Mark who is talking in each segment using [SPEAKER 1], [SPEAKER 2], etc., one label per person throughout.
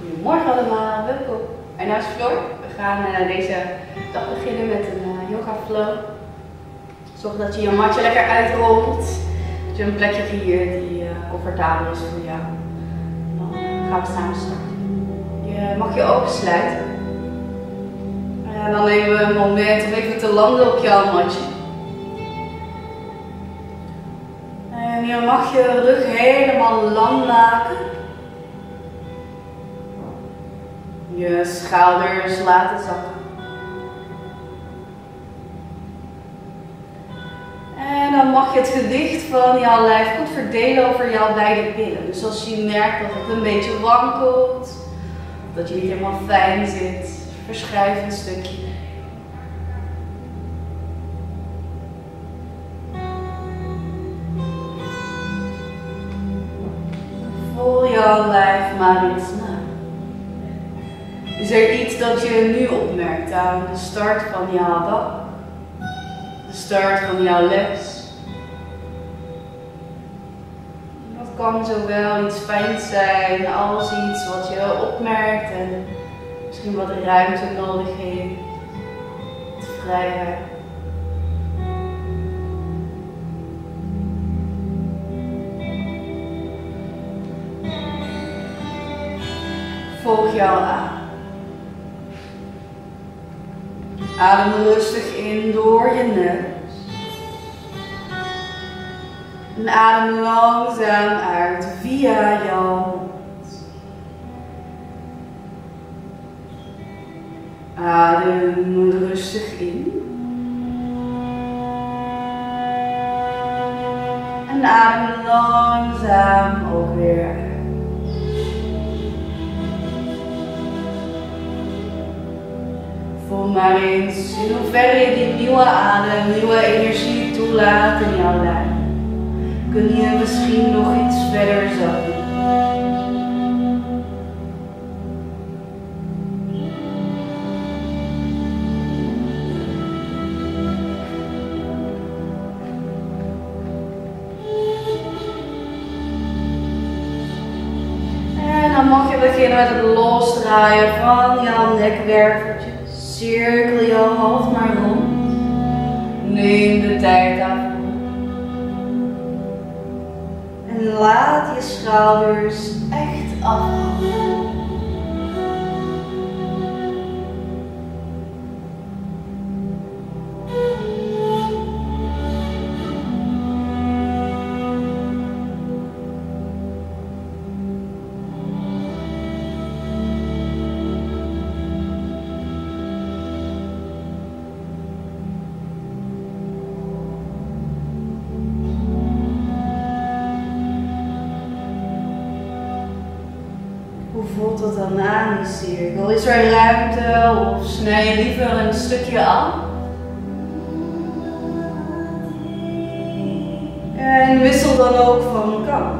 [SPEAKER 1] Goedemorgen allemaal, welkom. Mijn naam is Floor. We gaan deze dag beginnen met een yoga flow. Zorg dat je je matje lekker uitrolt. Dat je een plekje creëert die comfortabel is voor jou. Dan gaan we samen starten. Je mag je ogen sluiten. En dan nemen we een moment om even te landen op jouw matje. En je mag je rug helemaal lang maken. Je schouders laten zakken. En dan mag je het gewicht van jouw lijf goed verdelen over jouw beide billen. Dus als je merkt dat het een beetje wankelt, dat je niet helemaal fijn zit, verschuif een stukje. Voel jouw lijf maar eens na. Is er iets dat je nu opmerkt aan de start van jouw dag? De start van jouw les? Dat kan zowel iets fijns zijn als iets wat je opmerkt en misschien wat ruimte nodig heeft. Wat vrijheid. Volg jou aan. Adem rustig in door je neus. En adem langzaam uit via jouw mond. Adem rustig in. En adem langzaam ook weer uit. Voel maar eens in hoeverre je die nieuwe adem, nieuwe energie toelaat in jouw lijf. Kun je misschien nog iets verder zakken? En dan mag je beginnen met het losdraaien van jouw nekwerveltjes. Cirkel je hoofd maar rond. Neem de tijd af. En laat je schouders echt afvallen. Hoe voelt dat dan aan, die cirkel? Is er ruimte of snij je liever een stukje af? En wissel dan ook van kant.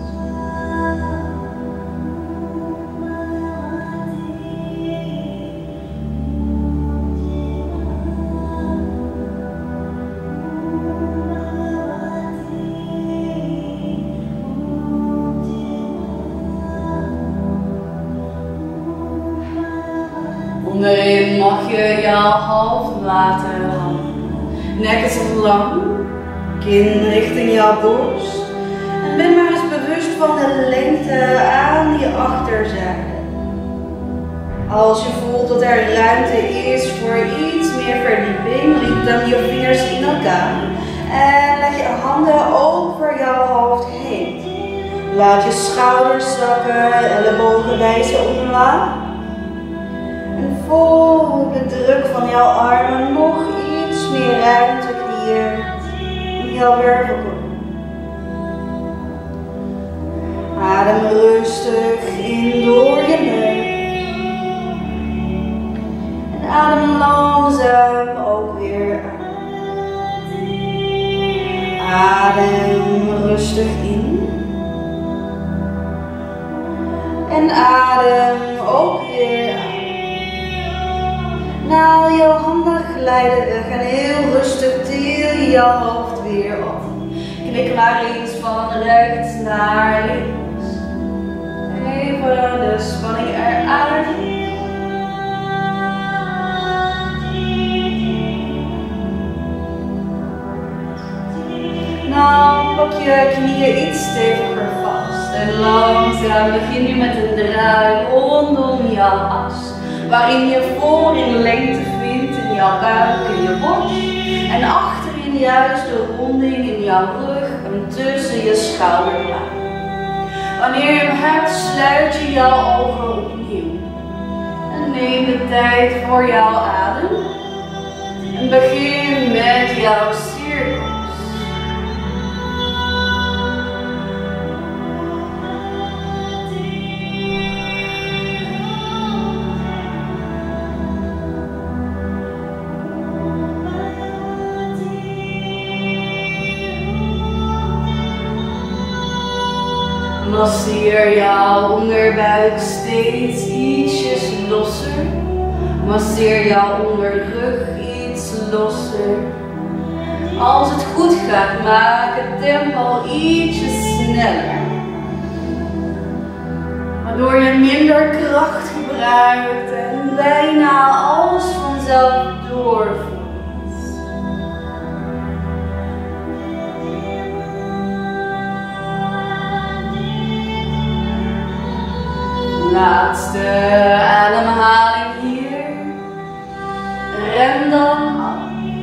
[SPEAKER 1] Onderin mag je jouw hoofd laten hangen. Nek is lang, kin richting jouw borst. En ben maar eens bewust van de lengte aan die achterzijde. Als je voelt dat er ruimte is voor iets meer verdieping, liep dan je vingers in elkaar. En leg je handen over jouw hoofd heen. Laat je schouders zakken, ellebogen wijzen omlaag. Voel de druk van jouw armen nog iets meer ruimte creëert in jouw wervelkolom. Adem rustig in door je neus. En adem langzaam ook weer uit. Adem rustig in. En adem ook weer uit. Haal je handen glijden weg en heel rustig til je jouw hoofd weer op. Knik maar eens van rechts naar links. Even de spanning eruit. je knieën iets steviger vast. En langzaam begin je met een draai rondom jouw as. Waarin je voorin lengte vindt in jouw buik en je borst. En achterin juist de ronding in jouw rug en tussen je schouderbladen. Wanneer je hem hebt, sluit je jouw ogen opnieuw. En neem de tijd voor jouw adem. En begin met jouw cirkels. Masseer jouw onderbuik steeds ietsjes losser. Masseer jouw onderrug iets losser. Als het goed gaat, maak het tempo ietsje sneller. Waardoor je minder kracht gebruikt en bijna alles vanzelf doorvoert. Laatste ademhaling hier. Rem dan af.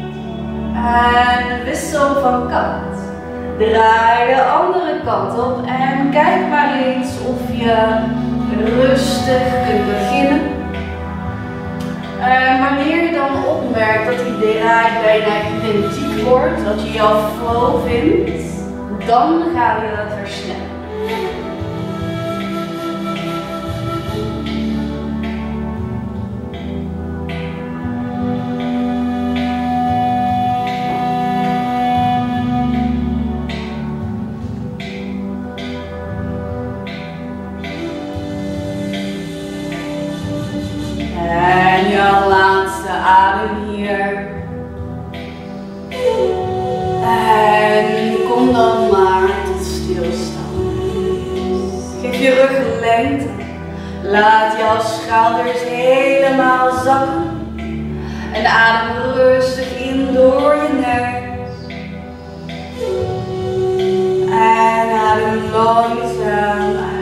[SPEAKER 1] En wissel van kant. Draai de andere kant op en kijk maar eens of je rustig kunt beginnen. En wanneer je dan opmerkt dat die draai bijna identiek wordt, dat je jouw flow vindt, dan ga je het versnellen. En jouw laatste adem hier. En kom dan maar tot stilstand. Geef je rug lengte. Laat jouw schouders helemaal zakken. En adem rustig in door je neus. En adem langzaam uit.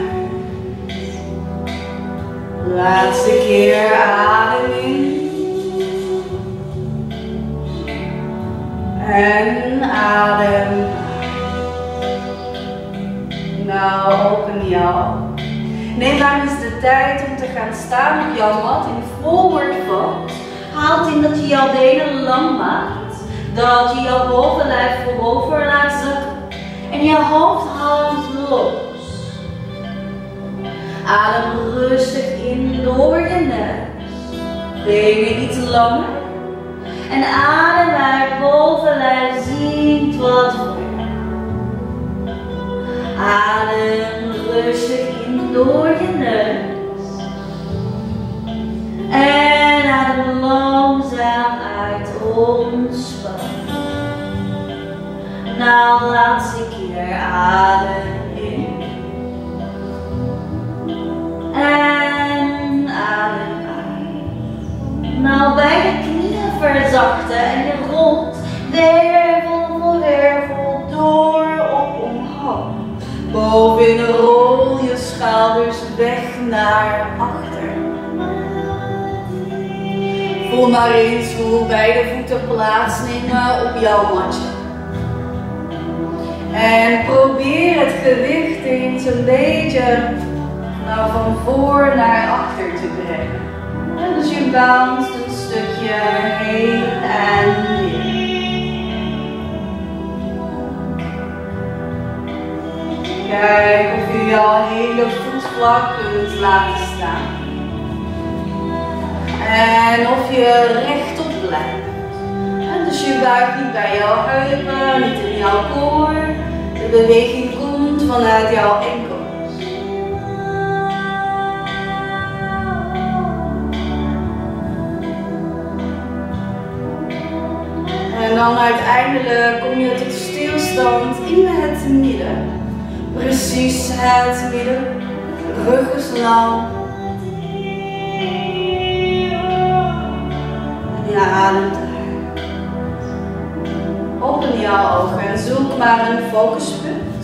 [SPEAKER 1] Laatste keer adem in. En adem uit. Nou, open jouw. Neem dan eens de tijd om te gaan staan op jouw mat in forward fold. Haal in dat je jouw benen lang maakt. Dat je jouw bovenlijf voorover laat zakken. En je hoofd hangt los. Adem rustig in door je neus. Benen iets langer. En adem uit, bovenlijf zinkt wat verder. Adem rustig in door je neus. En adem langzaam uit, ontspan. Nou, laatste keer adem in. En adem uit. Nou, beide knieën verzachten en je rolt wervel voor wervel door op omhoog. Bovenin rol je schouders weg naar achter. Voel maar eens hoe beide voeten plaatsnemen op jouw matje. En probeer het gewicht eens een beetje van voor naar achter te brengen. En dus je bounced een stukje heen en weer. Kijk of je jouw hele voetvlak kunt laten staan. En of je rechtop blijft. En dus je buik niet bij jouw heupen, niet in jouw koor. De beweging komt vanuit jouw enkels. En dan uiteindelijk kom je tot stilstand in het midden. Precies het midden. Rug is lang. En je ademt uit. Open jouw ogen en zoek maar een focuspunt.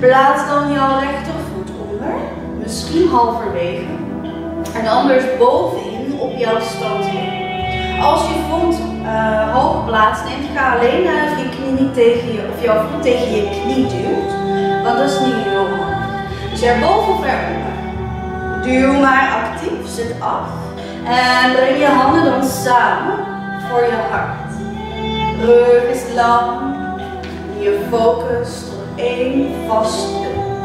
[SPEAKER 1] Plaats dan jouw rechtervoet onder, misschien halverwege. En anders bovenin op jouw standbeen. Als je voet hoog plaatsneemt, ga alleen naar of je knie niet tegen je, of jouw voet tegen je knie duwt. Want dat is niet heel handig. Dus erboven of eronder. Duw maar actief, zit af. En breng je handen dan samen voor je hart. Rug is lang. Je focust op één vast punt.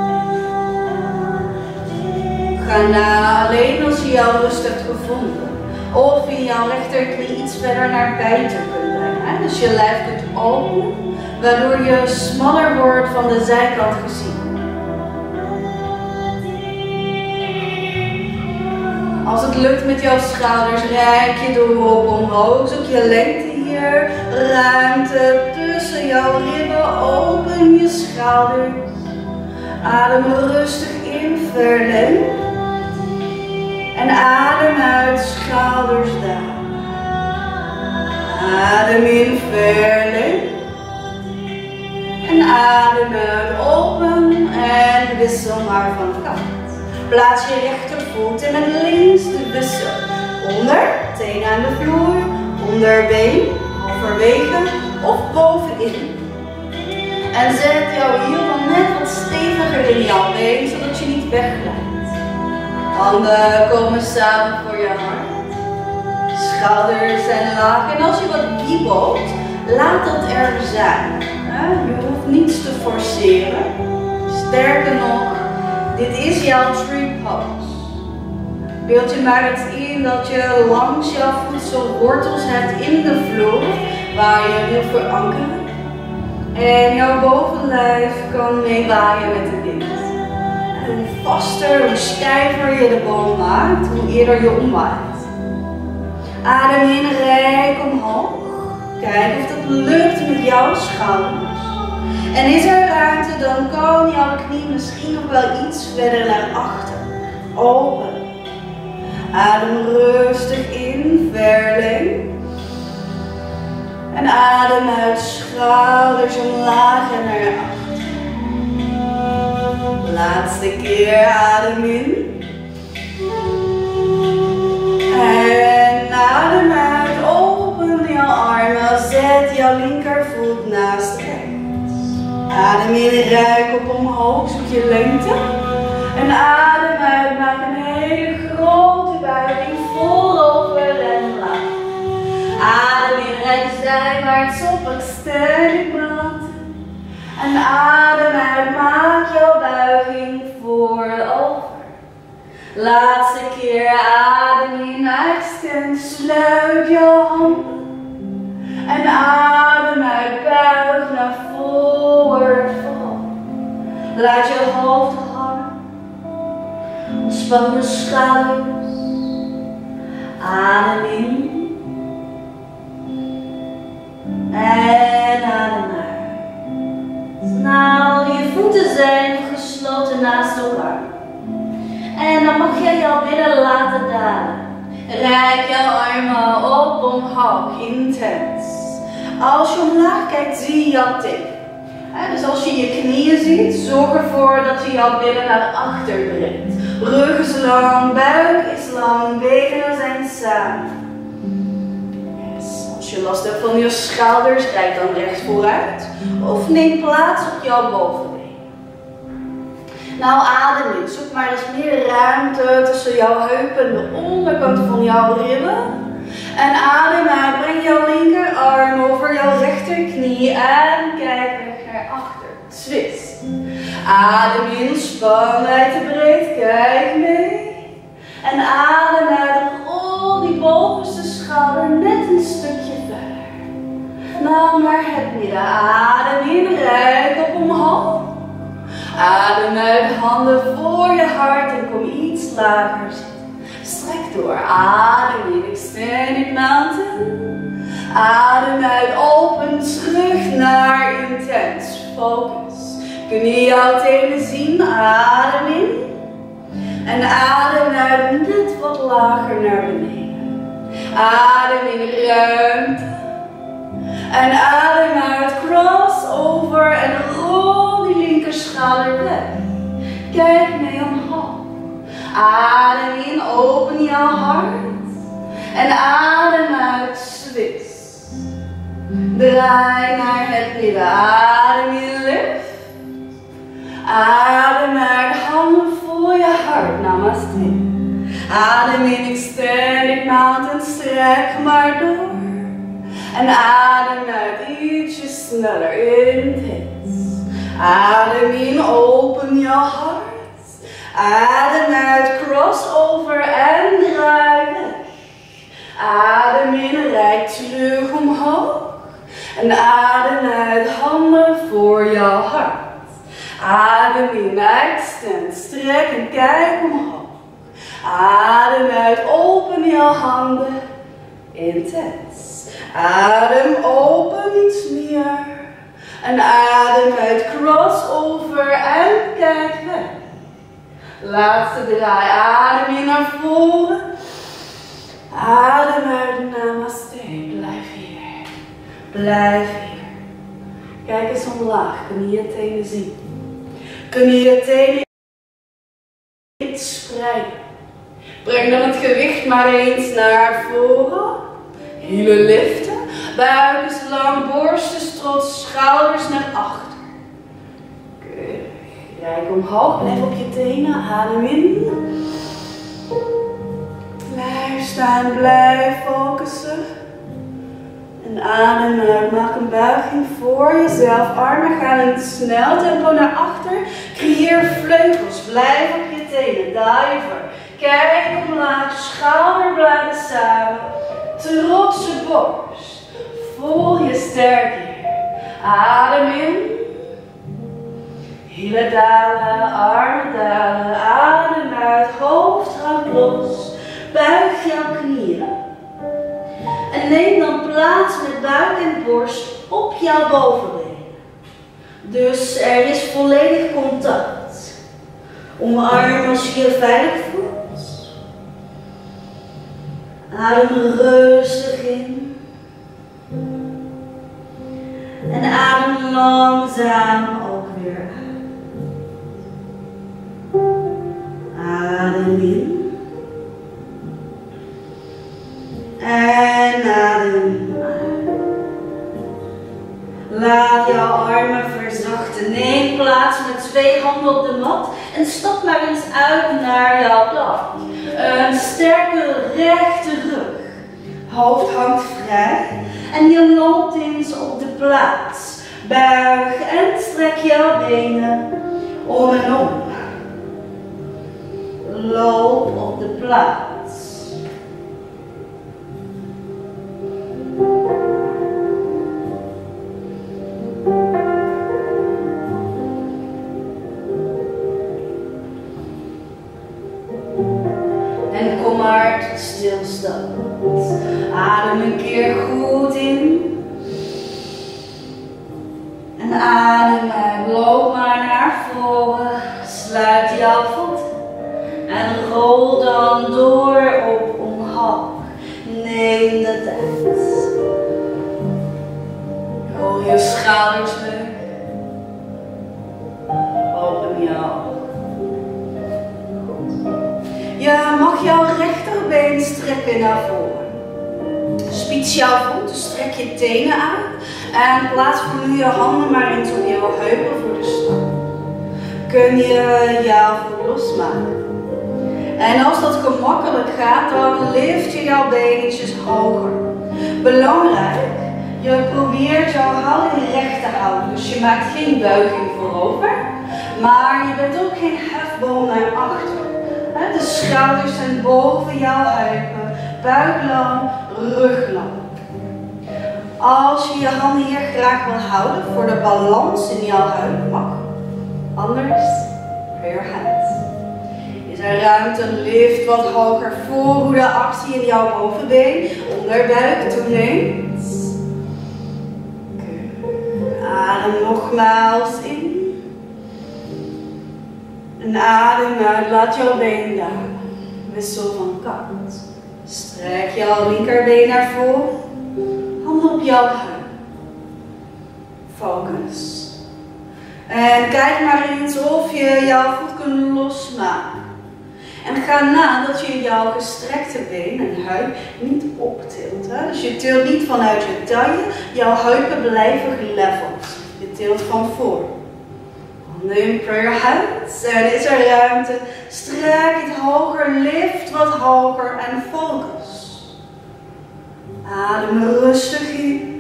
[SPEAKER 1] Ga na alleen als je jouw rust hebt gevonden. Of je jouw rechterknie iets verder naar buiten kunt brengen. Dus je lijf kunt openen, waardoor je smaller wordt van de zijkant gezien. Als het lukt met jouw schouders, reik je de hop omhoog. Zoek je lengte hier, ruimte tussen jouw ribben. Open je schouders. Adem rustig in, verleng. En adem uit, schouders down. Adem in, verleng. En adem uit, open en wissel maar van kant. Plaats je rechtervoet en met links de wissel. Onder, teen aan de vloer, onderbeen, halverwege of bovenin. En zet jouw hiel dan net wat steviger in jouw been, zodat je niet wegglijdt. Handen komen samen voor je hart. Schouders zijn laag en als je wat wiebelt, laat dat er zijn. Je hoeft niets te forceren. Sterker nog, dit is jouw tree pose. Beeld je maar eens in dat je langs jouw voedselwortels hebt in de vloer waar je wil verankeren. En jouw bovenlijf kan meewaaien met de wind. En hoe vaster, hoe stijver je de boom maakt, hoe eerder je omwaait. Adem in, rijk omhoog. Kijk of dat lukt met jouw schouders. En is er ruimte, dan kan jouw knie misschien nog wel iets verder naar achter. Open. Adem rustig in, verleng. En adem uit, schouders omlaag en naar achter. Laatste keer, adem in. En adem uit, open jouw armen, zet jouw linkervoet naast rechts. Adem in, ruik op omhoog, zoek je lengte. En adem uit, maak een hele grote buiging voorover en laag. Adem in, recht zijwaarts op, extend mountain. En adem uit, maak jouw buiging voorover. Laatste keer, adem in, extend, sluit jouw handen. En adem uit, buig naar forward fold. Laat je hoofd hangen. Ontspan je schouders. Adem in. En adem uit. Nou, je voeten zijn gesloten naast elkaar. En dan mag jij jouw billen laten dalen. Rijk jouw armen op omhoog, intens. Als je omlaag kijkt, zie je jouw tip. Dus als je je knieën ziet, zorg ervoor dat je jouw billen naar achter brengt. Rug is lang, buik is lang, benen zijn samen. Yes. Als je last hebt van je schouders, kijk dan rechts vooruit. Of neem plaats op jouw bovenbeen. Nou, adem in. Zoek maar eens meer ruimte tussen jouw heupen en de onderkant van jouw ribben. En adem uit. Breng jouw linkerarm over jouw rechterknie en kijk weg naar achter. Twist. Adem in, span wijdterbreed. Kijk mee. En adem uit. Rol die bovenste schouder net een stukje verder. Nou, naar het midden. Adem in, rijk op omhoog. Adem uit, handen voor je hart en kom iets lager zitten. Strek door, adem in, extended mountain. Adem uit, open terug naar intens, focus. Kun je jouw tenen zien, adem in. En adem uit, net wat lager naar beneden. Adem in, ruimte. En adem uit, cross over en rol die linker linkerschouder weg. Kijk mee omhoog. Adem in, open jouw hart. En adem uit, switch. Draai naar het midden. Adem in, lift. Adem uit, handen voor je hart. Namaste. Adem in, extended mountain, strek maar door. En adem uit, ietsje sneller, intens. Adem in, open je hart. Adem uit, crossover en draai weg. Adem in, rijk terug omhoog. En adem uit, handen voor jouw hart. Adem in, extend, strek en kijk omhoog. Adem uit, open jouw handen, intens. Adem open, iets meer. En adem uit, crossover en kijk weg. Laatste draai, adem in naar voren. Adem uit, namaste, blijf hier. Blijf hier. Kijk eens omlaag, kun je je tenen zien? Kun je je tenen iets spreiden? Breng dan het gewicht maar eens naar voren. Hielen liften. Buik is lang, borst is trots, schouders naar achter. Keurig. Rijk omhoog, blijf op je tenen. Adem in. Blijf staan, blijf focussen. En adem uit. Maak een buiging voor jezelf. Armen gaan in snel tempo naar achter. Creëer vleugels. Blijf op je tenen. Diver. Kijk omlaag. Schouderbladen samen. Trotse borst. Voel je sterk hier. Adem in. Hielen dalen. Armen dalen. Adem uit. Hoofd hangt los. Buig jouw knieën. En neem dan plaats met buik en borst op jouw bovenbeen. Dus er is volledig contact. Omarm als je je veilig voelt. Adem rustig in. En adem langzaam ook weer uit. Adem in. En adem uit. Laat jouw armen verzachten. Neem plaats met 2 handen op de mat. En stap maar eens uit naar jouw plank. Een sterke rechte rug. Hoofd hangt vrij. En je loopt eens op de plaats. Buig en strek jouw benen om en om. Loop op de plaats. En kom maar tot stilstand. Adem een keer goed in. En adem uit. Loop maar naar voren. Sluit jouw voeten. En rol dan door op omhoog. Neem de tijd. Rol je schouders weg. Open je ogen. Je mag jouw rechterbeen strekken naar voren. Spits jouw voeten, strek je tenen uit. En plaats voor nu je handen maar eens op jouw heupen voor de stap. Kun je jouw voet losmaken. En als dat gemakkelijk gaat, dan lift je jouw benetjes hoger. Belangrijk, je probeert jouw houding recht te houden. Dus je maakt geen buiging voorover, maar je bent ook geen hefboom naar achter. De schouders zijn boven jouw heupen, buik lang, rug lang. Als je je handen hier graag wil houden voor de balans in jouw heup, mag. Anders, weer hand. Is er ruimte, lift wat hoger, voorhoede, actie in jouw bovenbeen, onderbuik toeneemt. Adem nogmaals in. En adem uit, laat jouw been dalen. Wissel van kant. Strek jouw linkerbeen naar voren. Handen op jouw heup. Focus. En kijk maar eens of je jouw voet kunt losmaken. En ga na dat je jouw gestrekte been en heup niet optilt. Hè? Dus je tilt niet vanuit je taille, jouw heupen blijven geleveld. Je tilt van voor. Handen in prayer hands. En is er ruimte, strek het hoger, lift wat hoger en focus. Adem rustig in.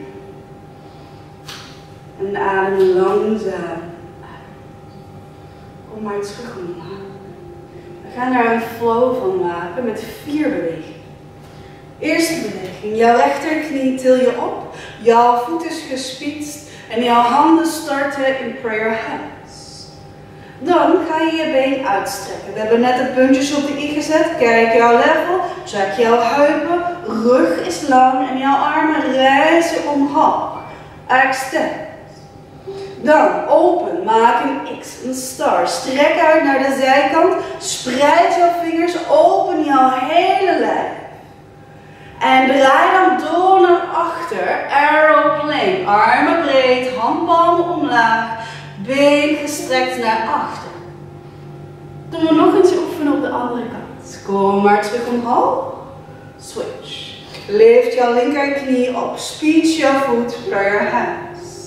[SPEAKER 1] En adem langzaam uit. Kom maar terug omlaag. We gaan er een flow van maken met 4 bewegingen. Eerste beweging. Jouw rechterknie til je op. Jouw voet is gespietst. En jouw handen starten in prayer hands. Dan ga je je been uitstrekken. We hebben net de puntjes op de i gezet. Kijk jouw level. Check jouw heupen. Rug is lang. En jouw armen reizen omhoog. Extend. Dan open, maak een X, een star. Strek uit naar de zijkant. Spreid jouw vingers, open jouw hele lijf. En draai dan door naar achter. Aeroplane. Armen breed, handpalmen omlaag. Been gestrekt naar achter. Doen we nog eens oefenen op de andere kant. Kom maar terug omhoog. Switch. Lift jouw linkerknie op. Speech jouw voet. Prayer hands.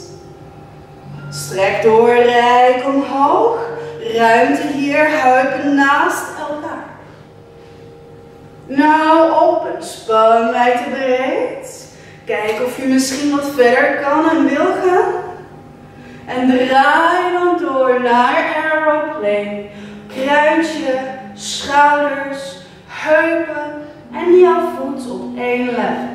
[SPEAKER 1] Strek door, rijk omhoog. Ruimte hier, heupen naast elkaar. Nou, open, spanwijdte breed. Kijk of je misschien wat verder kan en wil gaan. En draai dan door naar aeroplane. Kruintje, schouders, heupen en jouw voet op 1 level.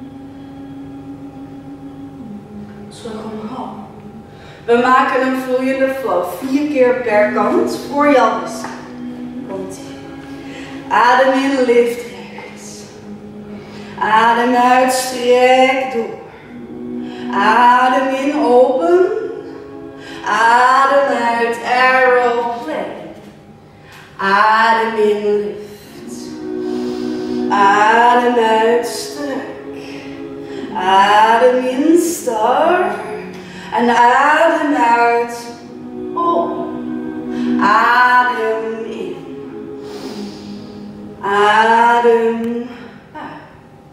[SPEAKER 1] Terug omhoog. We maken een vloeiende flow, 4 keer per kant voor jouw wissel. Komt-ie. Adem in, lift rechts. Adem uit, strek door. Adem in, open. Adem uit, aeroplane. Adem in, lift. Adem uit, strek. Adem in, star. En adem uit, op. Adem in. Adem uit.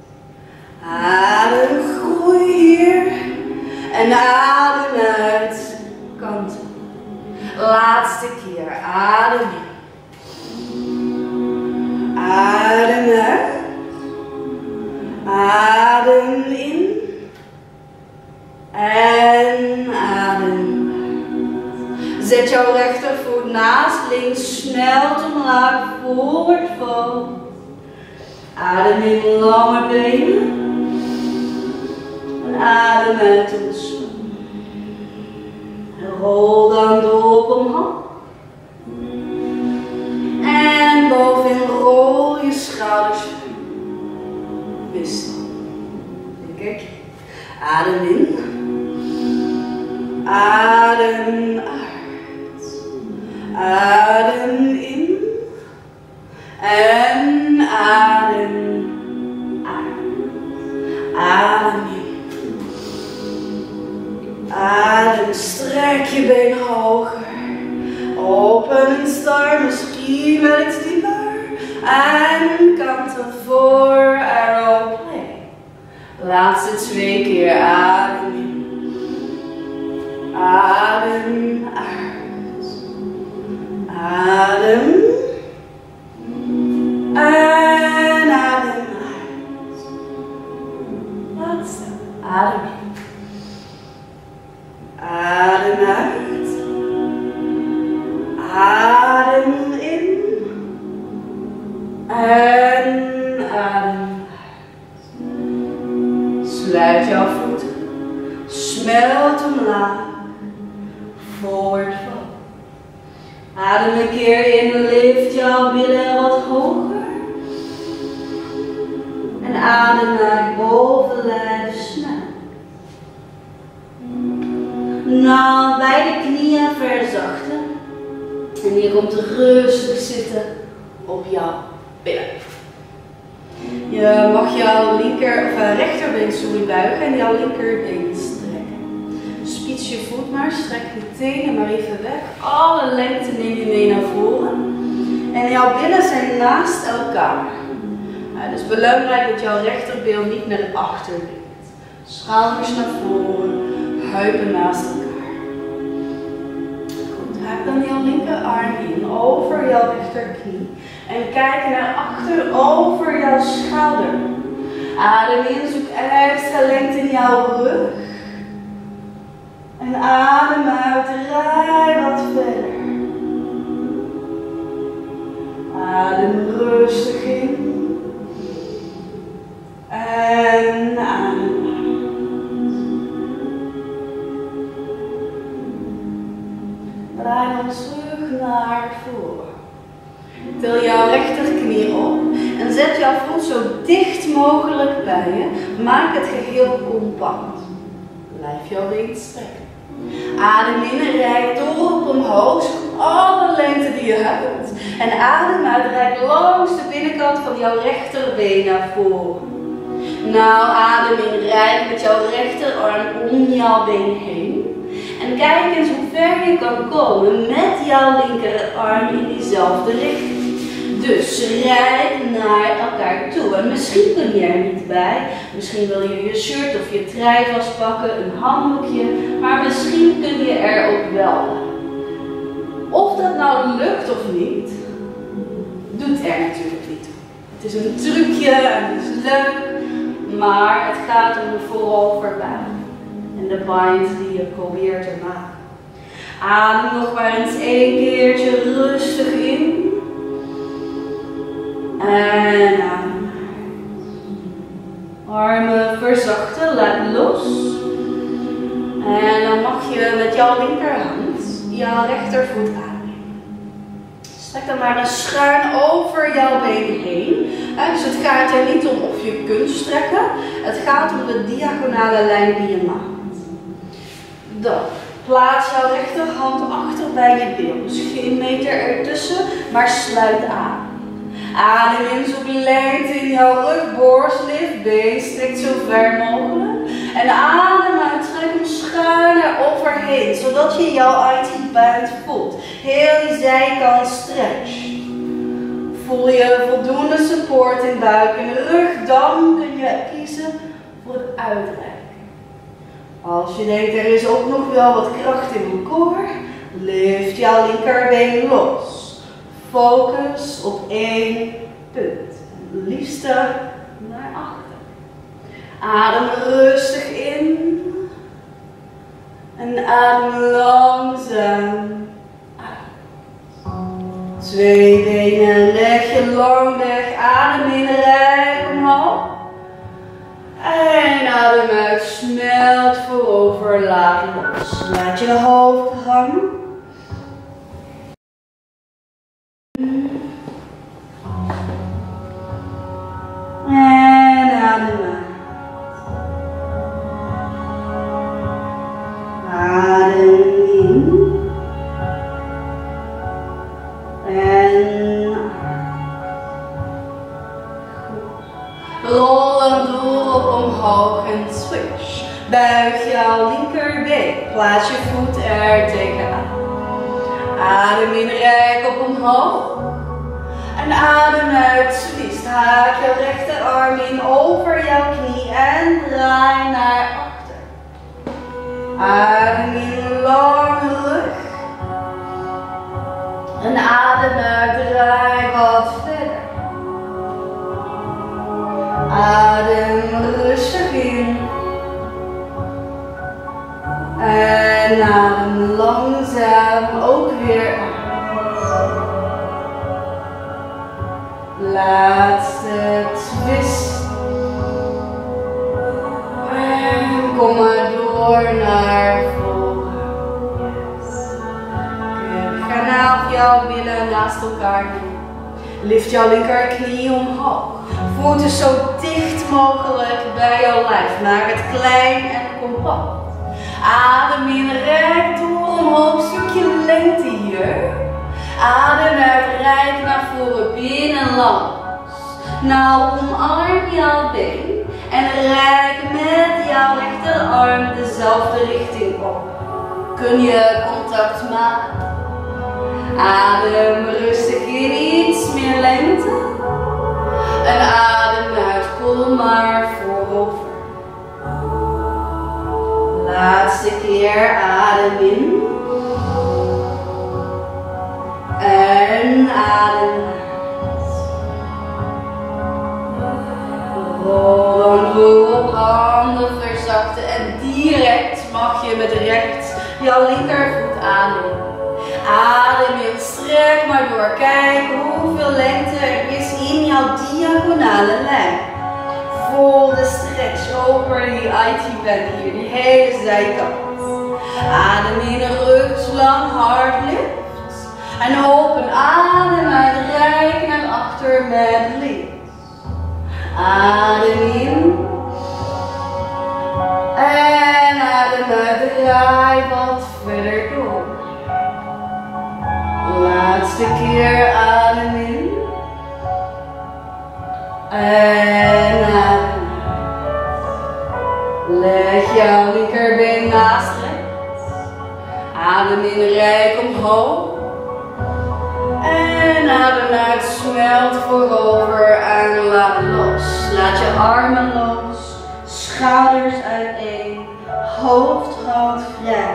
[SPEAKER 1] Adem, groei hier. En adem uit, kant op. Laatste keer, adem in. Adem uit. Adem in. En adem uit. Zet jouw rechtervoet naast links, snel omlaag, forward fold. Adem in, lange benen. En adem uit, ontspan. En rol dan door omhoog. En bovenin rol je schouders. Wissel. Kijk. Adem in. Adem uit. Adem in. En adem uit. Adem in. Adem, strek je been hoger. Open en star, misschien wel iets dieper. En kanten voor aeroplane. Laatste 2 keer, adem in. Adem uit. Adem. En adem uit. Laatste. Adem in. Adem uit. Adem in. En adem uit. Sluit jouw voeten. Smelt omlaag. Forward fold. Adem een keer in, lift jouw billen wat hoger. En adem naar bovenlijf snel. Nou, beide knieën verzachten. En je komt rustig zitten op jouw billen. Je mag jouw rechterbeen buigen en jouw linkerbeen strekken. Spits je voet maar, strek je tenen maar even weg. Alle lengte neem je mee naar voren. En jouw billen zijn naast elkaar. Het is belangrijk dat jouw rechterbeen niet naar achter ligt. Schouders naar voren, heupen naast elkaar. Goed, haak dan jouw linkerarm in over jouw rechterknie. En kijk naar achter over jouw schouder. Adem in, zoek extra lengte in jouw rug. En adem uit, draai wat verder. Adem rustig in. En adem uit. Draai dan terug naar voren. Til jouw rechterknie op en zet jouw voet zo dicht mogelijk bij je. Maak het geheel compact. Blijf jouw been strekken. Adem in en rijk door op omhoog. Zoek alle lengte die je hebt. En adem uit, rijk langs de binnenkant van jouw rechterbeen naar voren. Nou, adem in, rijk met jouw rechterarm om jouw been heen. En kijk eens hoe ver je kan komen met jouw linkerarm in diezelfde richting. Dus rijk naar elkaar toe. En misschien kun je er niet bij. Misschien wil je je shirt of je trui vastpakken, een handdoekje. Maar misschien kun je er ook wel. Of dat nou lukt of niet, doet er natuurlijk niet toe. Het is een trucje en het is leuk. Maar het gaat om de vooroverbuiging. En de bind die je probeert te maken. Adem nog maar eens 1 keertje rustig in. En adem. Armen verzachten, laat los. En dan mag je met jouw linkerhand jouw rechtervoet aannemen. Strek dan maar eens schuin over jouw been heen. Dus het gaat er niet om of je kunt strekken. Het gaat om de diagonale lijn die je maakt. Dan plaats jouw rechterhand achter bij je bil. Dus geen meter ertussen, maar sluit aan. Adem in, zoek lengte in jouw rug, borst, lift, been, strekt zo ver mogelijk. En adem uit, trek hem schuin eroverheen, zodat je jouw IT-band voelt. Heel die zijkant stretch. Voel je voldoende support in buik en rug, dan kun je kiezen voor het uitreiken. Als je denkt er is ook nog wel wat kracht in mijn core, lift jouw linkerbeen los. Focus op 1 punt. Het liefste naar achter. Adem rustig in. En adem langzaam uit. 2 benen leg je lang weg. Adem in, rijk omhoog. En adem uit, smelt voorover, laat los. Laat je hoofd hangen. En adem uit. Adem in. En rol hem door op omhoog en switch. Buig jouw linkerbeen. Plaats je voet er tegenaan. Adem in, rijk op omhoog. En adem uit, switch. Haak jouw rechterarm in over jouw knie en draai naar achter. Adem in, lange rug. En adem uit, draai wat verder. Adem rustig in. En adem langzaam ook weer uit. Laatste twist. En kom maar door naar voren. Yes. Good. Ga nou jouw billen naast elkaar neer. Lift jouw linkerknie omhoog. Voeten zo dicht mogelijk bij jouw lijf. Maak het klein en compact. Adem in, rijk door omhoog. Stukje lengte hier. Adem uit, rijk naar voren, binnen langs. Nou, omarm jouw been en rijk met jouw rechterarm dezelfde richting op. kun je contact maken. Adem rustig in, iets meer lengte. En adem uit, kom maar voorover. Laatste keer, adem in. En adem uit. Rol op, handen verzachten en direct mag je met rechts jouw linkervoet aannemen. Adem in, strek maar door. Kijk hoeveel lengte er is in jouw diagonale lijn. Vol de stretch over die IT-band hier, die hele zijkant. Adem in, rugzlang, hard lift. En open, adem uit, rijk naar achter met links. Adem in. En adem uit, draai wat verder door. Laatste keer, adem in. En adem uit. Leg jouw linkerbeen naast rechts. Adem in, rijk omhoog. En adem uit, smelt voorover en laat los. Laat je armen los, schouders uiteen, hoofd houdt vrij.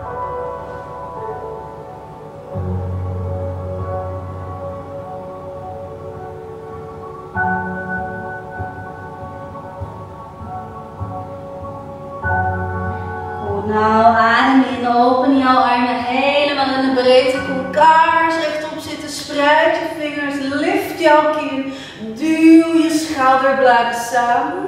[SPEAKER 1] Goed, nou adem in, open jouw armen helemaal in de breedte, kom kaars rechtop zitten, spreid je vingers, lift jouw kin, duw je schouderbladen samen.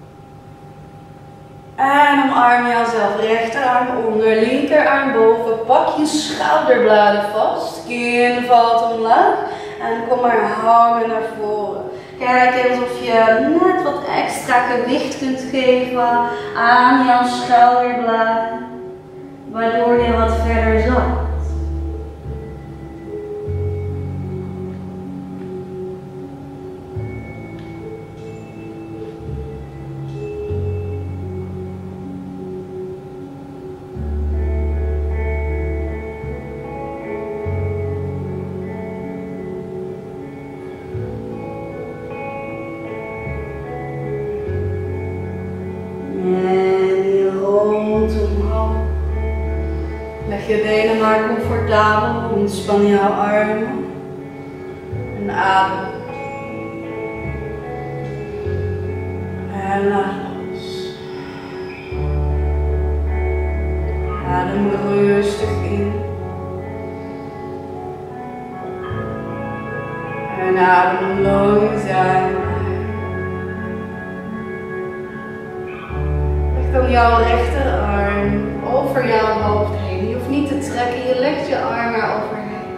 [SPEAKER 1] En omarm jouzelf, rechterarm onder, linkerarm boven, pak je schouderbladen vast, kin valt omlaag en kom maar hangen naar voren. Kijk eens of je net wat extra gewicht kunt geven aan jouw schouderbladen, waardoor je wat verder zakt. Leg je benen maar comfortabel, ontspan jouw armen en adem. En laat los. Adem rustig in. En adem langzaam. Leg dan jouw rechterarm over jouw hoofd heen. Je hoeft niet te trekken, je legt je arm er overheen.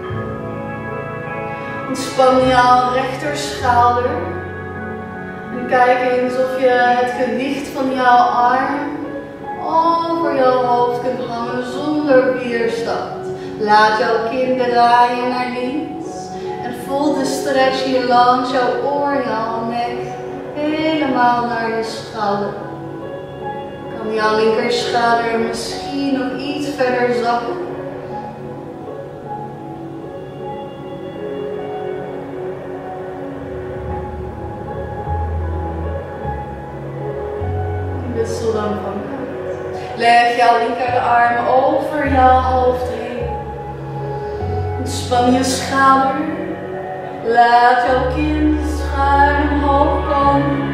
[SPEAKER 1] Ontspan jouw rechterschouder. En kijk eens of je het gewicht van jouw arm over jouw hoofd kunt hangen zonder weerstand. Laat jouw kin draaien naar links. En voel de stretch hier langs jouw oor, jouw nek. Helemaal naar je schouder. Kan jouw linkerschouder misschien nog iets verder zakken. Wissel dan van kant. Leg jouw linkerarm over jouw hoofd heen. Ontspan je schouder. Laat jouw kin schuin omhoog komen.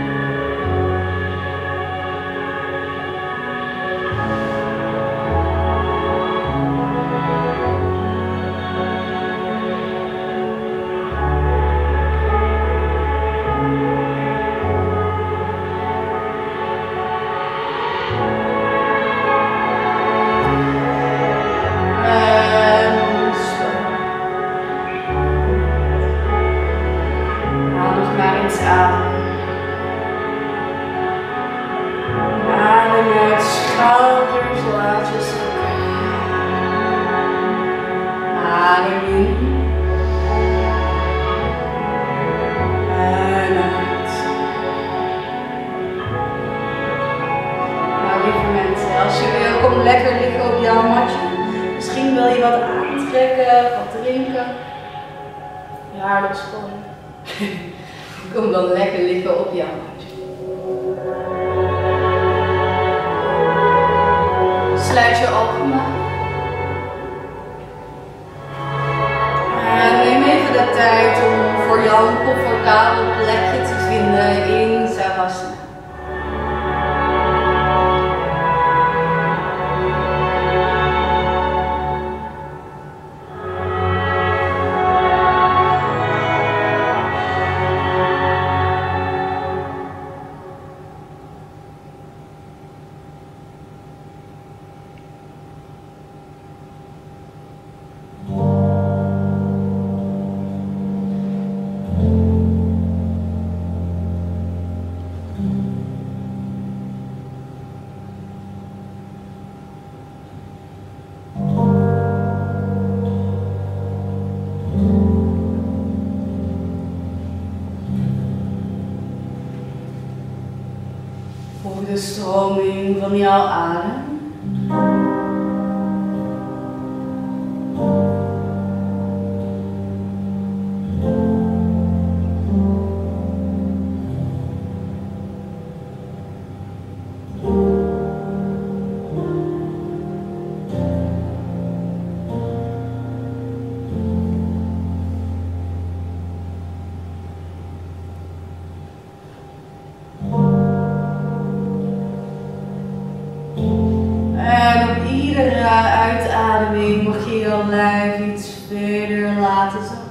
[SPEAKER 1] je wat aantrekken, wat drinken. Je haar losgooien. Kom dan lekker liggen op jouw huis. Sluit je ogen maar. En neem even de tijd om voor jou een comfortabel plekje te vinden in Savasana. Voel de stroming van jouw adem. Uitademing mag je je lijf iets verder laten zakken.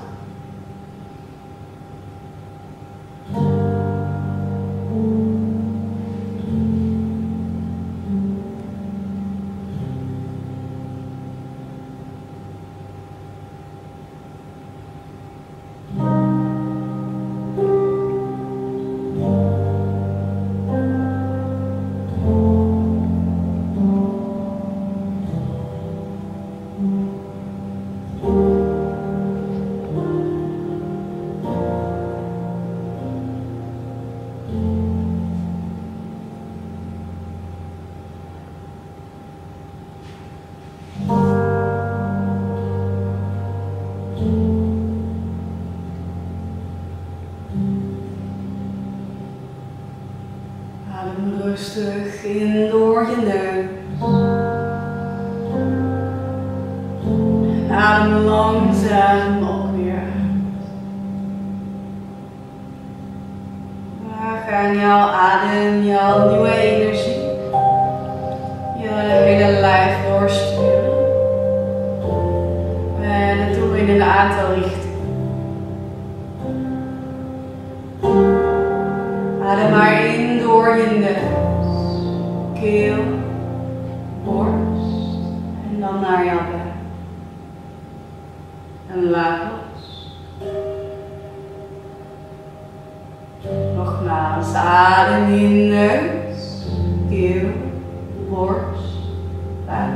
[SPEAKER 1] Adem rustig in door je neus. En adem langzaam ook weer uit. Waar gaan jouw adem, jouw nieuwe energie, je hele lijf doorsturen. En dat doen we in een aantal richtingen. Adem maar in door je neus, keel, borst en dan naar jouw buik. En laat los. Nogmaals, adem in neus, keel, borst, buik.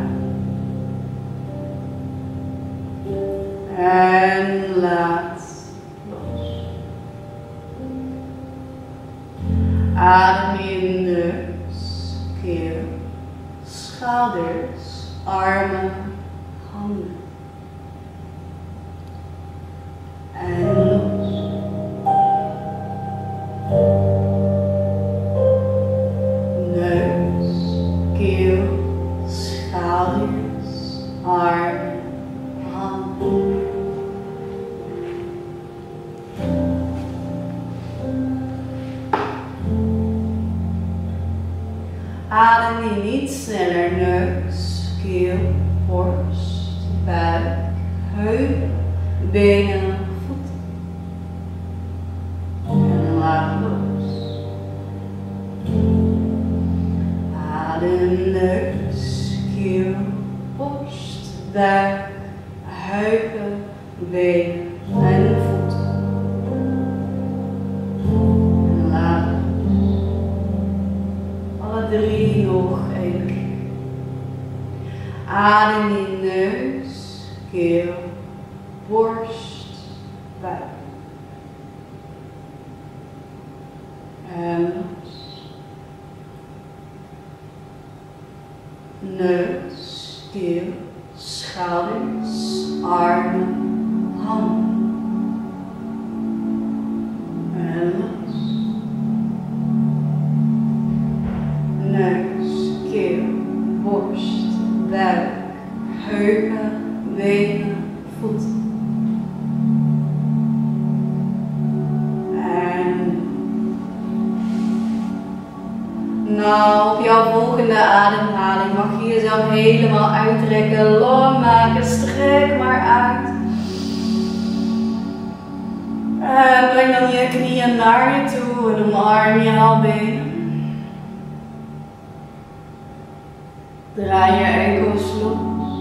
[SPEAKER 1] En laat los. Adem in neus, keel, schouders, armen, handen. En los. Neus, keel, schouders, armen, handen. Adem in iets sneller, neus, keel, borst, buik, heupen, benen, voeten. En laat los. Adem, neus, keel, borst, buik, heupen, benen en voeten. En laat los. Alle drie nog één keer. Adem in neus, keel, borst, buik. En los. Neus, keel, schouders, armen, handen. En los. Neus, keel, borst, buik, heupen, benen, voeten. Nou, op jouw volgende ademhaling mag je jezelf helemaal uittrekken, lang maken, strek maar uit. En breng dan je knieën naar je toe en omarm je haalbenen. Draai je enkels los.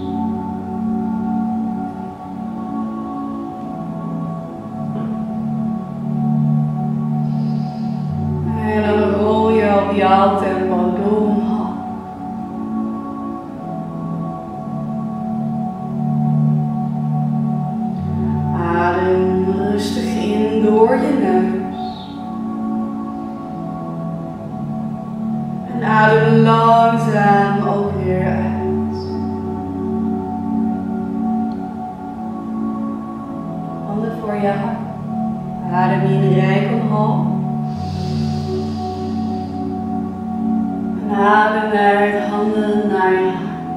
[SPEAKER 1] En dan rol je op jouw tempo door omhoog. Adem rustig in door je neus. En adem langzaam ook weer uit. Handen voor je hart. Adem in rijk omhoog. Adem uit, handen naar je hart.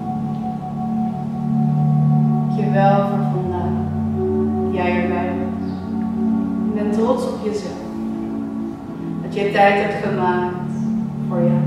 [SPEAKER 1] Dankjewel voor vandaag. Dat jij erbij was. Ik ben trots op jezelf. Dat je tijd hebt gemaakt voor jou.